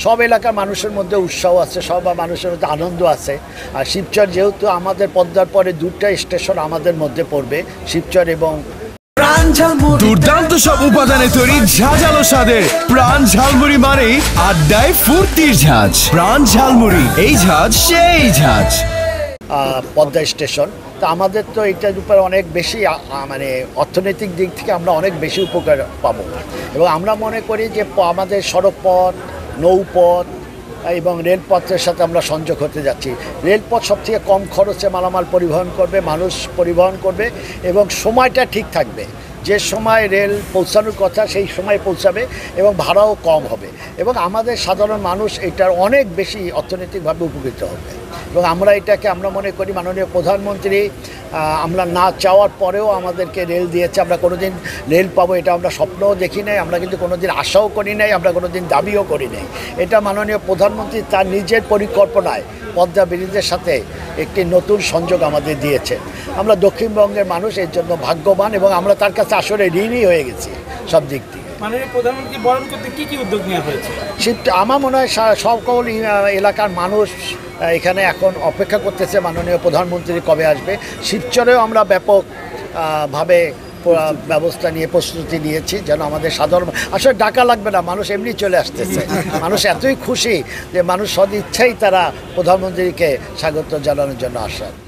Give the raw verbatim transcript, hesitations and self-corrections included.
সব এলাকার মানুষের মধ্যে উৎসাহ আছে, সব মানুষের মধ্যে আনন্দ আছে। আর শিবচর যেহেতু আমাদের পদ্মার পরে দুটা স্টেশন আমাদের মধ্যে পড়বে, শিবচর এবং দুর্দান্ত সব উপাদানে তৈরি ঝাঁঝালো স্বাদের প্রাণ ঝালমুড়ি মানেই আড্ডায় ফুর্তির ঝাঁজ। প্রাণ ঝালমুড়ি, এই ঝাঁজ সেই ঝাঁজ। পদ্মা স্টেশন তো আমাদের তো এটার উপর অনেক বেশি মানে অর্থনৈতিক দিক থেকে আমরা অনেক বেশি উপকার পাবো এবং আমরা মনে করি যে আমাদের সড়কপথ, নৌপথ এবং রেলপথের সাথে আমরা সংযোগ হতে যাচ্ছি। রেলপথ সবথেকে কম খরচে মালামাল পরিবহন করবে, মানুষ পরিবহন করবে এবং সময়টা ঠিক থাকবে। যে সময় রেল পৌঁছানোর কথা সেই সময় পৌঁছাবে এবং ভাড়াও কম হবে এবং আমাদের সাধারণ মানুষ এটার অনেক বেশি অর্থনৈতিকভাবে উপকৃত হবে এবং আমরা এটাকে আমরা মনে করি মাননীয় প্রধানমন্ত্রী আমরা না চাওয়ার পরেও আমাদেরকে রেল দিয়েছে। আমরা কোনো দিন রেল পাবো এটা আমরা স্বপ্নও দেখি নাই, আমরা কিন্তু কোনো দিন আশাও করি নাই, আমরা কোনো দিন দাবিও করি নাই। এটা মাননীয় প্রধানমন্ত্রী তার নিজের পরিকল্পনায় পদ্মা ব্রিজের সাথে একটি নতুন সংযোগ আমাদের দিয়েছে। আমরা দক্ষিণবঙ্গের মানুষ এর জন্য ভাগ্যবান এবং আমরা তার কাছে আসলে ঋণী হয়ে গেছি সব দিক থেকে। মাননীয় প্রধানমন্ত্রী বরণ করতে কী কী উদ্যোগ নেওয়া হয়েছে? আমার মনে হয় সকল এলাকার মানুষ এখানে এখন অপেক্ষা করতেছে মাননীয় প্রধানমন্ত্রী কবে আসবে। শিবচরেও আমরা ব্যাপক ভাবে ব্যবস্থা নিয়ে প্রস্তুতি নিয়েছি যেন আমাদের সাধারণ আসলে ডাকা লাগবে না, মানুষ এমনি চলে আসতেছে। মানুষ এতই খুশি যে মানুষ সদ ইচ্ছাই তারা প্রধানমন্ত্রীকে স্বাগত জানানোর জন্য আসেন।